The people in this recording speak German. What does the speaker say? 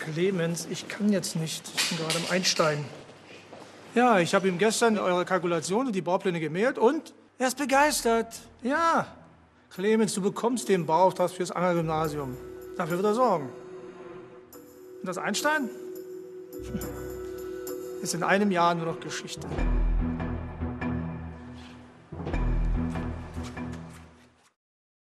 Clemens, ich kann jetzt nicht. Ich bin gerade im Einstein. Ja, ich habe ihm gestern eure Kalkulation und die Baupläne gemailt und er ist begeistert. Ja. Clemens, du bekommst den Bauauftrag fürs Angelgymnasium. Dafür wird er sorgen. Und das Einstein? Ist in einem Jahr nur noch Geschichte.